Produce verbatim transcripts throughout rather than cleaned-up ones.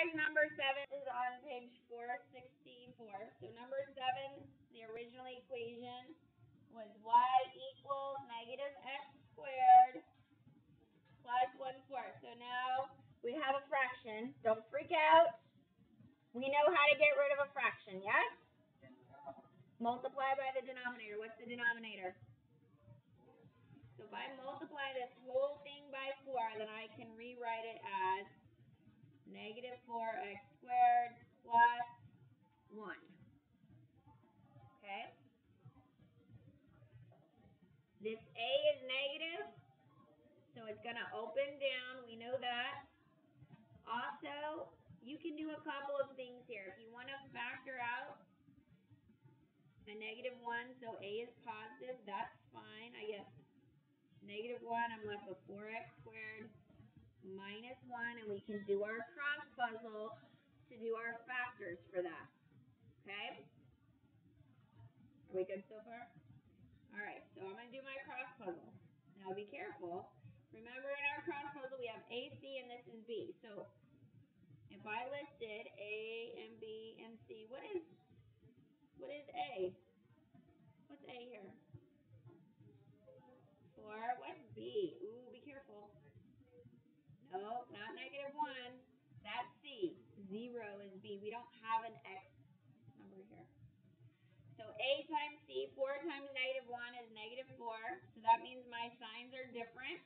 guys, number seven is on page four sixty-four. So number seven, the original equation was y equals negative x squared plus one fourth. So now we have a fraction. Don't freak out. We know how to get rid of a fraction, yes? Multiply by the denominator. What's the denominator? So if I multiply this whole thing by four, then I can rewrite it as negative four x squared plus one. Okay? This a is negative, so it's going to open down. We know that. Also, you can do a couple of things here. If you want to factor out a negative one, so a is positive, that's fine. I get negative one, I'm left with four x squared minus one, and we can do our cross puzzle to do our factors for that. Okay? Are we good so far? Alright, so I'm going to do my cross puzzle. Now be careful. Remember, in our cross puzzle we have A, C, and this is B. So if I listed A and B and C, what is what is A? What's A here? Four. What's B? Ooh, be careful. No, not negative one. That's C. Zero is B. We don't have an X number here. So A times C, four times negative one is negative four. So that means my signs are different.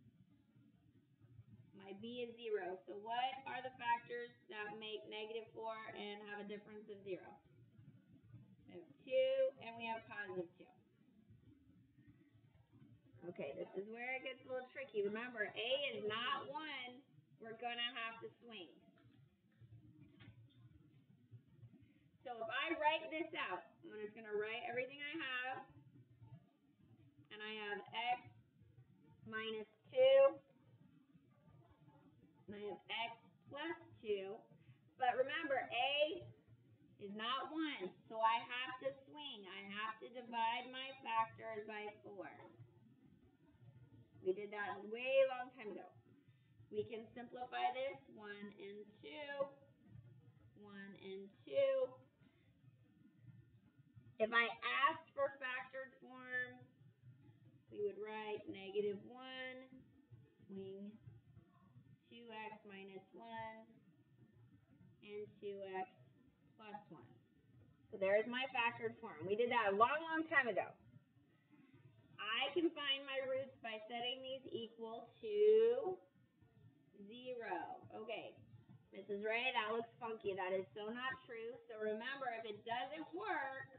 My B is zero. So what are the factors that make negative four and have a difference of zero? We have two and we have positive two. Okay, this is where it gets a little tricky. Remember, A is not one. We're going to have to swing. So if I write this out, I'm just going to write everything I have. And I have x minus two. And I have x plus two. But remember, A is not one. So I have to swing. I have to divide my factors by four. We did that a way long time ago. We can simplify this. one and two. one and two. If I asked for factored form, we would write negative one, swing two x minus one, and two x plus one. So there's my factored form. We did that a long, long time ago. I can find my roots by setting these equal to zero. Okay, Missus Ray, that looks funky. That is so not true. So remember, if it doesn't work,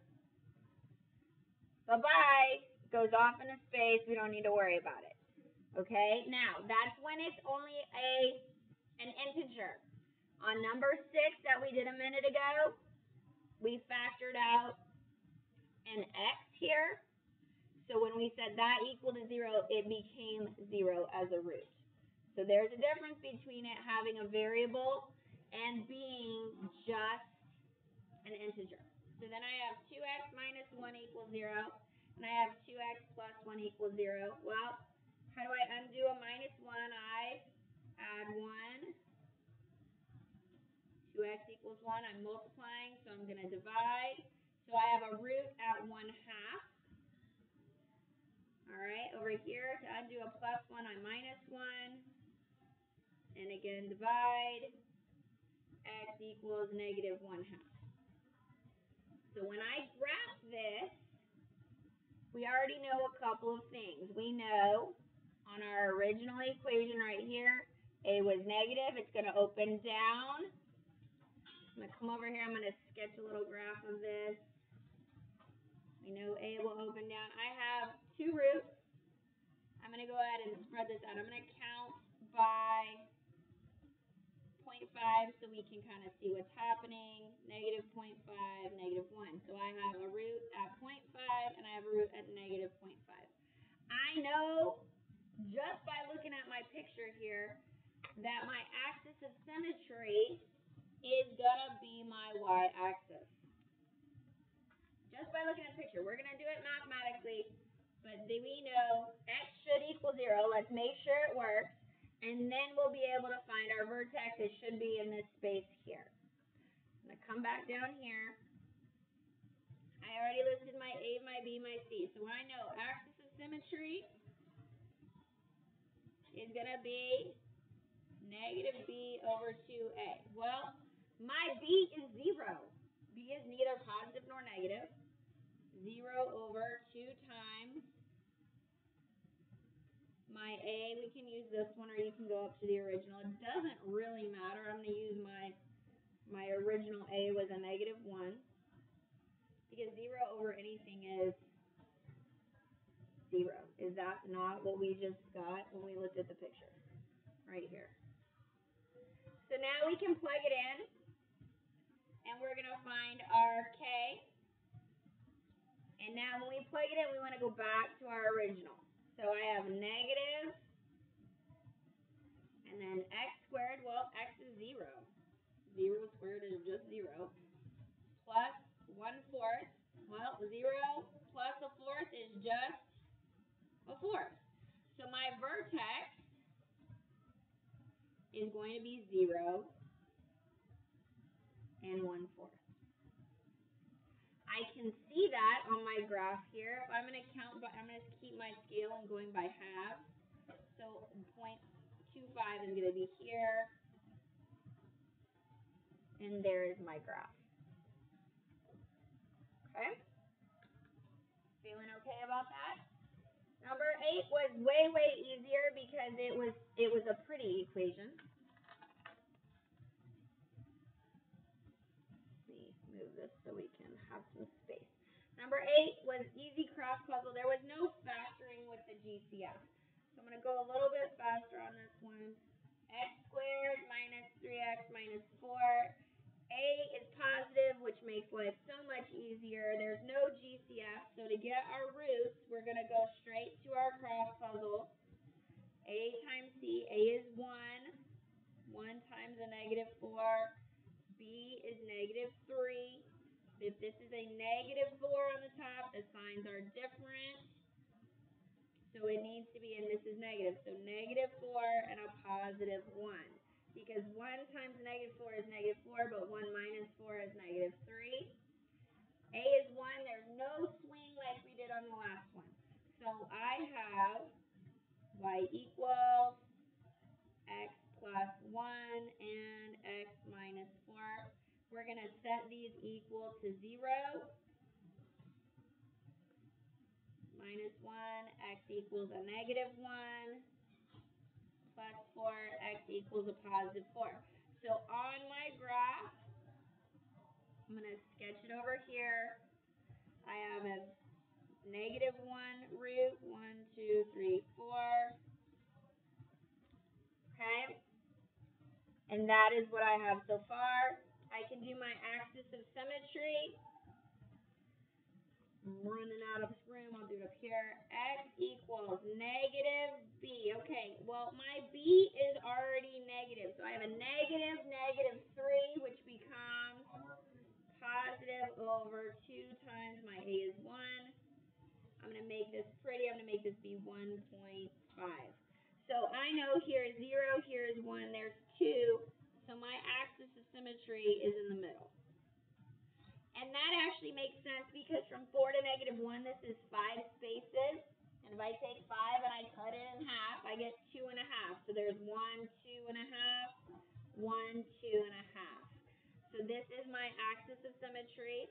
bye-bye. It goes off into space. We don't need to worry about it. Okay, now that's when it's only a an integer. On number six that we did a minute ago, we factored out an x here. So when we said that equal to zero, it became zero as a root. So there's a difference between it having a variable and being just an integer. So then I have two x minus one equals zero, and I have two x plus one equals zero. Well, how do I undo a minus one? I add one. two x equals one. I'm multiplying, so I'm going to divide. So I have a root at one half. All right, over here, to undo a plus one, I minus one. And again, divide. X equals negative one half. So when I graph this, we already know a couple of things. We know on our original equation right here, A was negative. It's going to open down. I'm going to come over here. I'm going to sketch a little graph of this. We know A will open down. I have two roots. I'm going to go ahead and spread this out. I'm going to count by zero point five so we can kind of see what's happening. Negative zero point five, negative one. So I have a root at zero point five and I have a root at negative zero point five. I know just by looking at my picture here that my axis of symmetry is going to be my y-axis. Just by looking at the picture. We're going to do it mathematically, but we know x should equal zero. Let's make sure it works. And then we'll be able to find our vertex. It should be in this space here. I'm going to come back down here. I already listed my A, my B, my C. So I know axis of symmetry is going to be negative B over two A. Well, my B is zero. B is neither positive nor negative. zero over two times my A. We can use this one or you can go up to the original. It doesn't really matter. I'm going to use my, my original A was a negative one. Because zero over anything is zero. Is that not what we just got when we looked at the picture? Right here. So now we can plug it in. And we're going to find our K. And now when we plug it in, we want to go back to our original. So I have negative, and then x squared, well, x is zero. zero squared is just zero. Plus one fourth, well, zero plus a fourth is just a fourth. So my vertex is going to be zero and one fourth. I can see that on my graph here. If I'm going to count, but I'm going to keep my scale and going by half. So zero point two five is going to be here. And there is my graph. Okay? Feeling okay about that? Number eight was way, way easier because it was it was a pretty equation. Move this so we can have some space. Number eight was easy cross puzzle. There was no factoring with the G C F. So I'm going to go a little bit faster on this one. X squared minus three x minus four. A is positive, which makes life so much easier. There's no G C F, so to get our roots, we're going to go straight to our cross puzzle. A times C, A is one. one times a negative four. B is negative three. If this is a negative four on the top, the signs are different. So it needs to be, and this is negative. So negative four and a positive one. Because one times negative four is negative four, but one minus four is negative three. A is one. There's no swing like we did on the last one. So I have y equals x plus one and x minus four. We're going to set these equal to zero. Minus one, x equals a negative one. Plus four, x equals a positive four. So on my graph, I'm going to sketch it over here. I have a negative one root, one, two, three, four. Okay? And that is what I have so far. I can do my axis of symmetry. I'm running out of room. I'll do it up here. X equals negative B. Okay, well, my B is already negative. So I have a negative, negative three, which becomes positive over two times my A is one. I'm going to make this pretty. I'm going to make this be one point five. So I know here is zero, here is one, there's two. So my axis of symmetry is in the middle. And that actually makes sense because from four to negative one, this is five spaces. And if I take five and I cut it in half, I get two and a half. So there's one, two and a half, one, two and a half. So this is my axis of symmetry.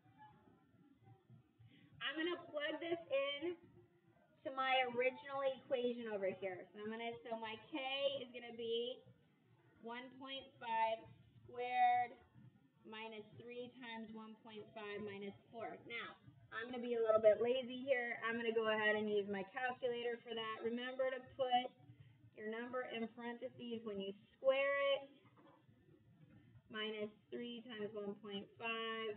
I'm going to plug this in to my original equation over here. So I'm going to, so my K is going to be one point five squared minus three times one point five minus four. Now, I'm going to be a little bit lazy here. I'm going to go ahead and use my calculator for that. Remember to put your number in parentheses when you square it. Minus three times one point five.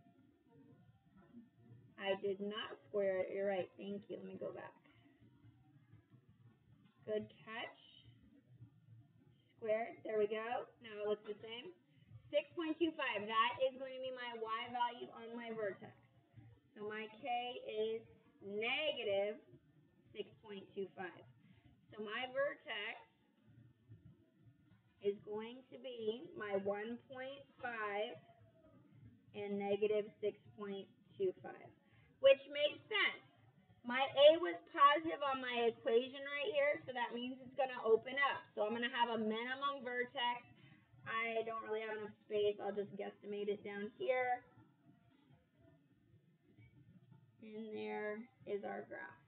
I did not square it. You're right. Thank you. Let me go back. Good catch. Squared. There we go. Now it looks the same. six point two five. That is going to be my y value on my vertex. So my K is negative six point two five. So my vertex is going to be my one point five and negative six point two five, which makes sense. My A was positive on my equation right here, so that means it's going to open up. So I'm going to have a minimum vertex. I don't really have enough space. I'll just guesstimate it down here. And there is our graph.